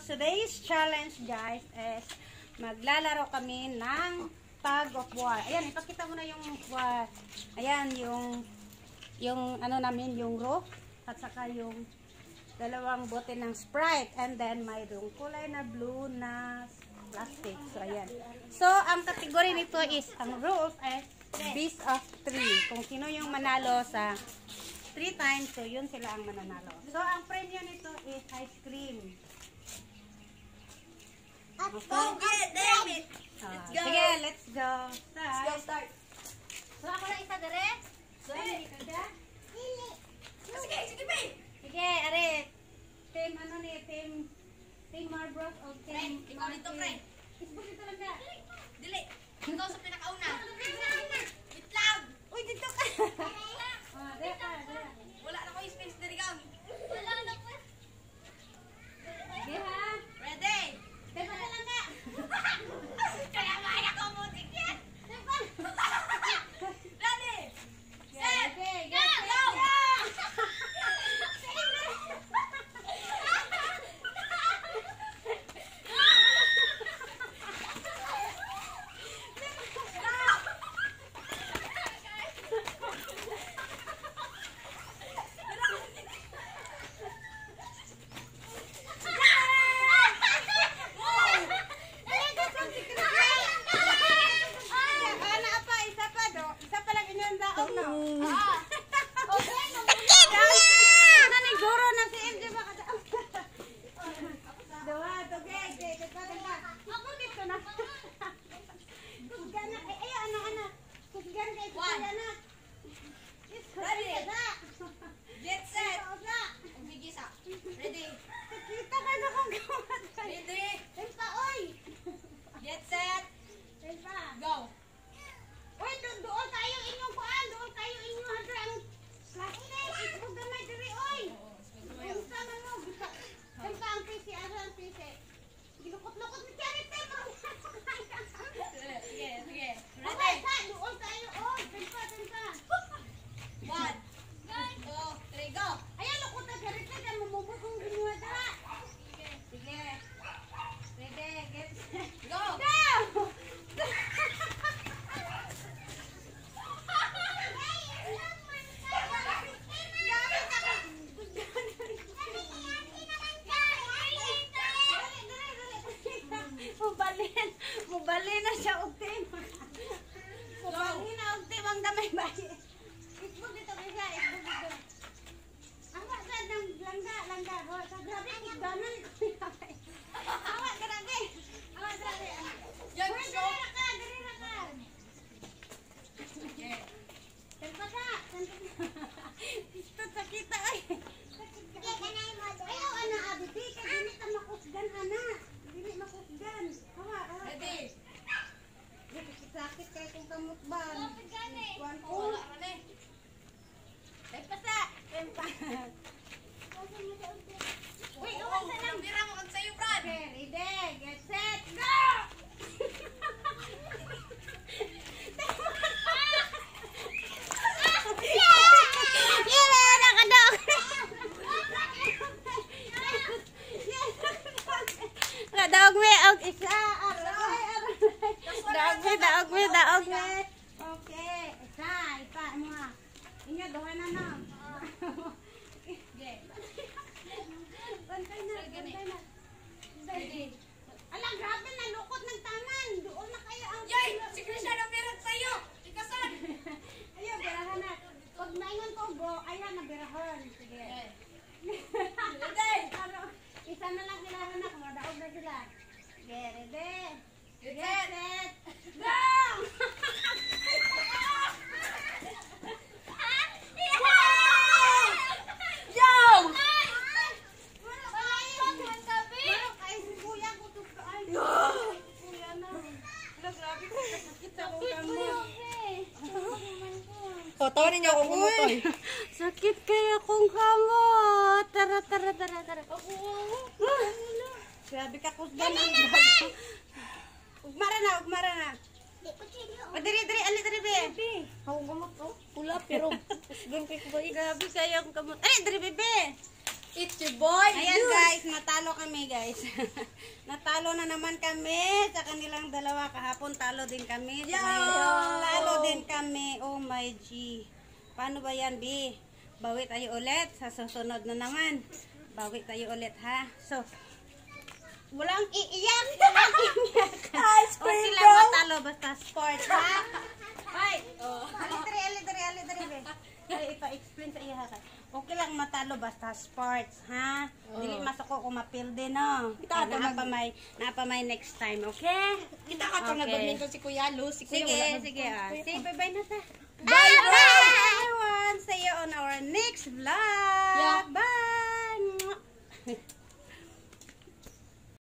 today's challenge guys is maglalaro kami ng tug of war. Ayan, ipakita mo na yung war. Ayan, yung ano namin, yung rope at saka yung dalawang bote ng Sprite and then mayroong kulay na blue na plastic. So ayan. So ang category nito is, ang rules is best of 3. Kung sino yung manalo sa 3 times, so yun sila ang mananalo. So ang premyo nito is ice cream. Let's go get it. Let's go. Sige, let's go. Let's go start. So ako na isa dere. So dito siya. Sige, sige, babe. Sige, are. Team ano ni, team Marbros o team Ikaw dito, friend. Facebook dito lang ka. Dili. Ikaw sa pinakauna. Wait lang. Uy, dito ka. Oh, dito ka. Wala na ko yung space na ikaw. Wala na po. Sige ha. Ready? Dito ka lang ka. Kaya maya ko mo yan. Ready? Set. Okay, Go. Get set. Bigisa. Ready? Kita ka na kung gawin. Ready? Tempa, oy! Get set. Tempa. Go. Uy, doon tayo inyong kuan. Doon tayo inyong hadrang plastic. Ito gamay diri, oy! Kung sama mo, tempa ang pisi, ang pisi. Ginukot-lukot ni Cherry, tempa. Sige, sige. Okay, Ready? doon tayo, oy! Tempa, tempa. 1, 2, 3, go. Ayan, lukot na Cherry, tempa. Mamubot kong ginuha dara. Sige. Ready, get set. Go. Go! Mubalin na siya og team. Mubalin na og team ang damay bayi. Facebook dito kaya, Facebook dito. Awa sa ng langga. Ho, sa grabe ang ganan. Awa grabe. Awa grabe. Yan, Uy, go. dali na ka. Okay. Tempa ka. Ito sakita ay. Ayaw ana abi kay dili ta makusgan ana. Dili makusgan. Awa. Ready? Sakit kay kung kamutban. Kuan ko. Wala ka na eh. Tempa sa. Tempa. Uy, Oo, uwan sa lang. bira mo kag sa'yo, Brad. Okay, ready, get set, go! Daog me, og isa. Daog me. Okay, isa mo ha. Inyo, dawa na no. Okay. Bantay na. Alang, grabe na, lukot ng taman. Doon na kayo ang... Yay! Si Krisha na meron sa'yo! Ikasan! Ayaw, birahan na. Pag maingon ko, bro, ayan na birahan. Sige. Ready? Isa na lang sila na, kung madaog na sila. Sige, ready? Get Get set! set. Go! O, tawanin niyo akong umutoy. Sakit kaya kung kamot. Tara. Grabe ka kusgan ang gago. Ugmara na. O, diri, ali, be. Ako gamot to. Pula pero kusgan kay ko ba? Grabe kaya ang kamot. Ay, diri, bebe. It's your boy, Ayan guys, natalo kami guys. Natalo na naman kami sa kanilang dalawa. Kahapon talo din kami. Talo din kami. Oh my G. Paano ba yan, B? Bawi tayo ulit. Sa susunod na naman. Bawi tayo ulit, ha? So, walang iiyak. Walang iiyak. O sila matalo basta sport, ha? Ay! Alidari. Ay, ipa-explain sa iya, ha? Okay lang matalo basta sports, ha? Dili masuko ko mapilde, no? Napa may next time, okay? Kita ka itong nag-badminton si Kuya Luz. Si Kuya wala Sige. Say bye-bye na ta. Bye-bye! Everyone! See you on our next vlog! Yeah. Bye!